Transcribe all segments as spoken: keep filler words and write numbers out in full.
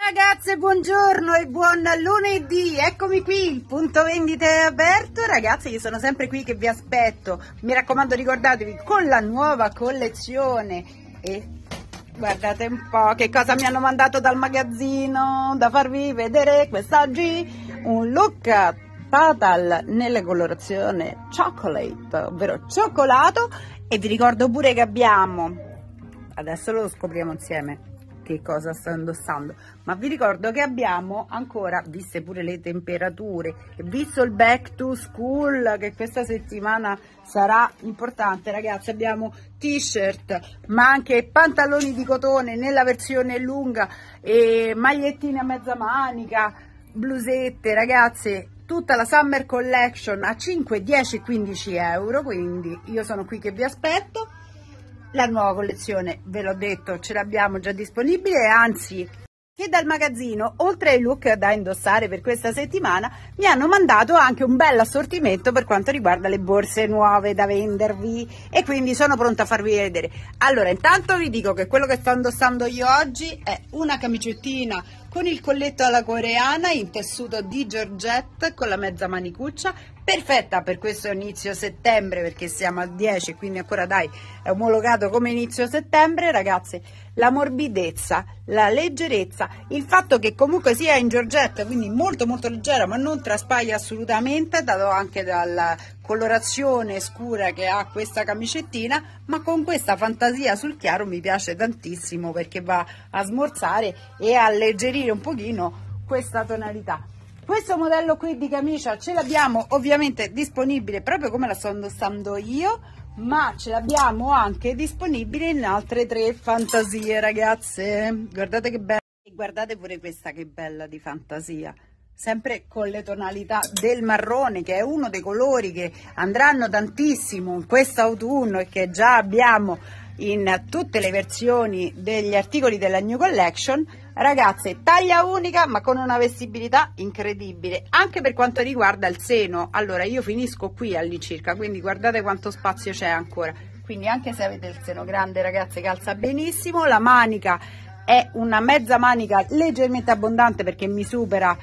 Ragazze, buongiorno e buon lunedì, eccomi qui, il punto vendita è aperto. Ragazzi, io sono sempre qui che vi aspetto, mi raccomando ricordatevi con la nuova collezione. E guardate un po' che cosa mi hanno mandato dal magazzino da farvi vedere quest'oggi. Un look total nella colorazione chocolate, ovvero cioccolato. E vi ricordo pure che abbiamo, adesso lo scopriamo insieme che cosa sto indossando, ma vi ricordo che abbiamo ancora, viste pure le temperature e visto il back to school che questa settimana sarà importante, ragazzi, abbiamo t-shirt ma anche pantaloni di cotone nella versione lunga e magliettine a mezza manica, blusette, ragazze, tutta la summer collection a cinque, dieci, quindici euro, quindi io sono qui che vi aspetto. La nuova collezione, ve l'ho detto, ce l'abbiamo già disponibile, anzi che dal magazzino, oltre ai look da indossare per questa settimana, mi hanno mandato anche un bel assortimento per quanto riguarda le borse nuove da vendervi e quindi sono pronta a farvi vedere. Allora, intanto vi dico che quello che sto indossando io oggi è una camicettina con il colletto alla coreana in tessuto di Georgette con la mezza manicuccia, perfetta per questo inizio settembre perché siamo al dieci, quindi ancora dai, è omologato come inizio settembre, ragazze. La morbidezza, la leggerezza, il fatto che comunque sia in Georgette, quindi molto molto leggera ma non traspaglia assolutamente, dato anche dalla colorazione scura che ha questa camicettina, ma con questa fantasia sul chiaro mi piace tantissimo perché va a smorzare e a alleggerire un pochino questa tonalità. Questo modello qui di camicia ce l'abbiamo ovviamente disponibile proprio come la sto indossando io, ma ce l'abbiamo anche disponibile in altre tre fantasie, ragazze. Guardate che bella, e guardate pure questa che bella di fantasia, sempre con le tonalità del marrone, che è uno dei colori che andranno tantissimo in questo autunno e che già abbiamo in tutte le versioni degli articoli della New Collection. Ragazze, taglia unica ma con una vestibilità incredibile anche per quanto riguarda il seno. Allora, io finisco qui all'incirca, quindi guardate quanto spazio c'è ancora, quindi anche se avete il seno grande, ragazze, calza benissimo. La manica è una mezza manica leggermente abbondante perché mi supera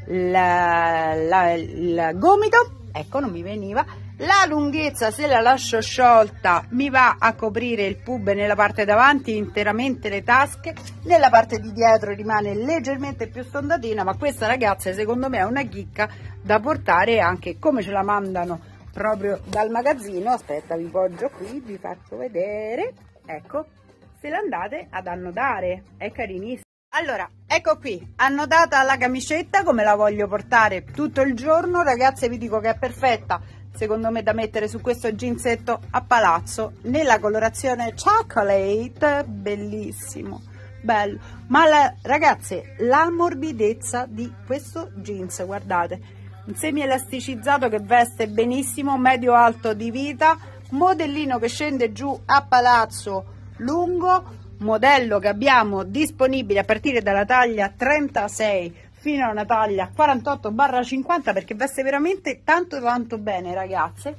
la, la, il gomito, ecco, non mi veniva. La lunghezza, se la lascio sciolta, mi va a coprire il pub nella parte davanti, interamente le tasche, nella parte di dietro rimane leggermente più stondatina, ma questa, ragazze, secondo me è una chicca da portare anche come ce la mandano proprio dal magazzino. Aspetta, vi poggio qui, vi faccio vedere, ecco, se la andate ad annodare, è carinissima. Allora, ecco qui, annodata la camicetta come la voglio portare tutto il giorno, ragazze, vi dico che è perfetta secondo me da mettere su questo jeansetto a palazzo nella colorazione chocolate, bellissimo, bello. Ma la, ragazze, la morbidezza di questo jeans, guardate, un semi elasticizzato che veste benissimo, medio alto di vita, modellino che scende giù a palazzo lungo, modello che abbiamo disponibile a partire dalla taglia trentasei fino a una taglia quarantotto barra cinquanta perché veste veramente tanto tanto bene, ragazze.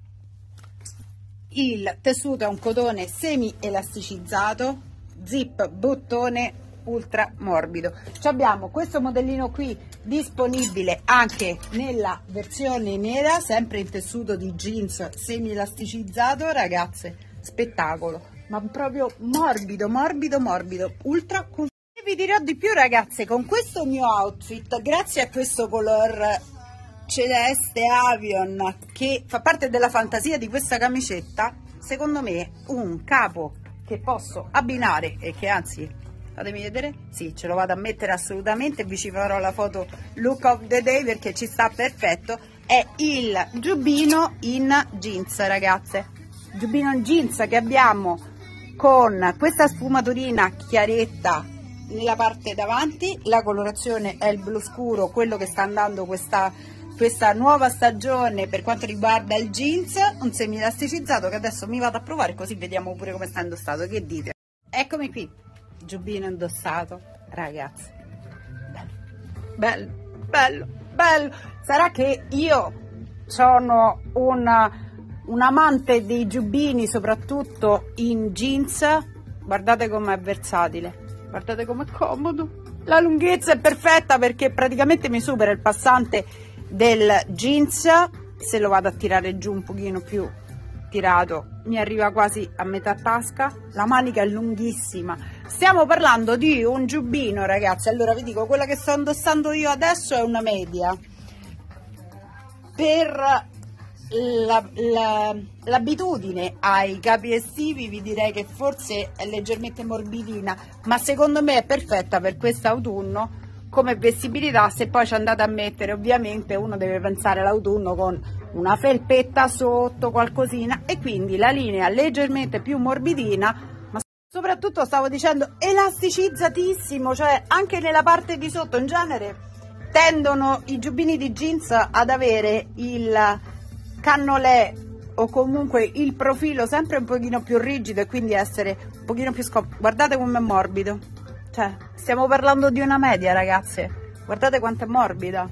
Il tessuto è un cotone semi elasticizzato, zip bottone ultra morbido. Ci abbiamo questo modellino qui disponibile anche nella versione nera, sempre in tessuto di jeans semi elasticizzato, ragazze, spettacolo, ma proprio morbido morbido morbido, ultra. Vi dirò di più, ragazze, con questo mio outfit, grazie a questo color celeste avion che fa parte della fantasia di questa camicetta, secondo me un capo che posso abbinare e che anzi, fatemi vedere, sì, ce lo vado a mettere assolutamente, vi ci farò la foto look of the day perché ci sta perfetto, è il giubbino in jeans, ragazze, giubbino in jeans che abbiamo con questa sfumaturina chiaretta nella parte davanti, la colorazione è il blu scuro, quello che sta andando questa, questa nuova stagione per quanto riguarda il jeans, un semi elasticizzato che adesso mi vado a provare così vediamo pure come sta indossato, che dite? Eccomi qui, giubbino indossato, ragazzi, bello, bello, bello, sarà che io sono una, un amante dei giubbini soprattutto in jeans, guardate com'è versatile. Guardate com'è comodo, La lunghezza è perfetta perché praticamente mi supera il passante del jeans. Se lo vado a tirare giù un pochino più tirato mi arriva quasi a metà tasca. La manica è lunghissima. Stiamo parlando di un giubbino, ragazzi. Allora vi dico, quella che sto indossando io adesso è una media. Per l'abitudine la, la, ai capi estivi vi direi che forse è leggermente morbidina, ma secondo me è perfetta per quest'autunno come vestibilità. Se poi ci andate a mettere, ovviamente uno deve pensare all'autunno con una felpetta sotto, qualcosina, e quindi la linea leggermente più morbidina, ma soprattutto stavo dicendo elasticizzatissimo, cioè anche nella parte di sotto. In genere tendono i giubbini di jeans ad avere il cannolè o comunque il profilo sempre un pochino più rigido e quindi essere un pochino più scop... Guardate com'è morbido, cioè stiamo parlando di una media, ragazze, guardate quanto è morbida,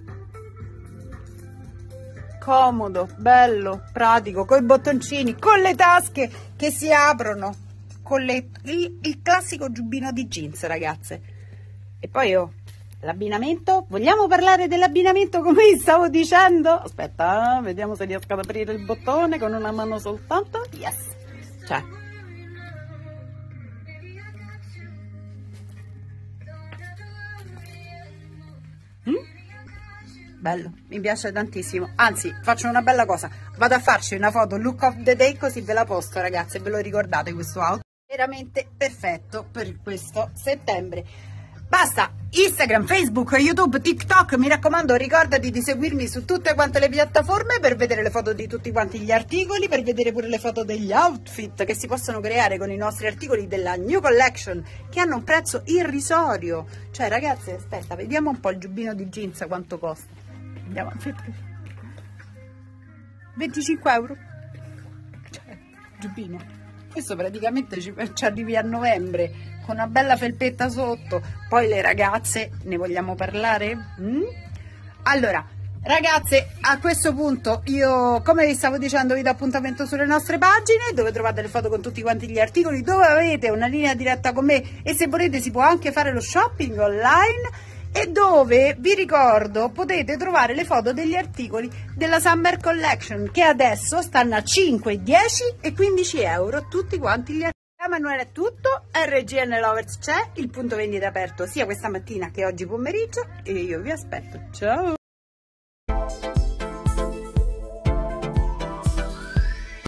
comodo, bello, pratico, con i bottoncini, con le tasche che si aprono, con le... il, il classico giubbino di jeans, ragazze. E poi io l'abbinamento, vogliamo parlare dell'abbinamento come vi stavo dicendo? Aspetta, eh, vediamo se riesco ad aprire il bottone con una mano soltanto. Yes, cioè mm? Bello, mi piace tantissimo. Anzi, faccio una bella cosa, vado a farci una foto look of the day, così ve la posto, ragazzi, e ve lo ricordate questo outfit veramente perfetto per questo settembre. Basta, Instagram, Facebook, YouTube, TikTok, mi raccomando, ricordati di seguirmi su tutte quante le piattaforme per vedere le foto di tutti quanti gli articoli, per vedere pure le foto degli outfit che si possono creare con i nostri articoli della New Collection, che hanno un prezzo irrisorio. Cioè, ragazzi, aspetta, vediamo un po' il giubbino di jeans quanto costa. Andiamo, venticinque euro. Cioè, giubbino. Questo praticamente ci, ci arrivi a novembre con una bella felpetta sotto. Poi le ragazze, ne vogliamo parlare? Mm? Allora, ragazze, a questo punto io, come vi stavo dicendo, vi do appuntamento sulle nostre pagine, dove trovate le foto con tutti quanti gli articoli, dove avete una linea diretta con me e se volete si può anche fare lo shopping online, e dove vi ricordo potete trovare le foto degli articoli della Summer Collection, che adesso stanno a cinque, dieci e quindici euro tutti quanti gli articoli. Da Manuela è tutto, R G N Lovers c'è, il punto vendita aperto sia questa mattina che oggi pomeriggio e io vi aspetto. Ciao!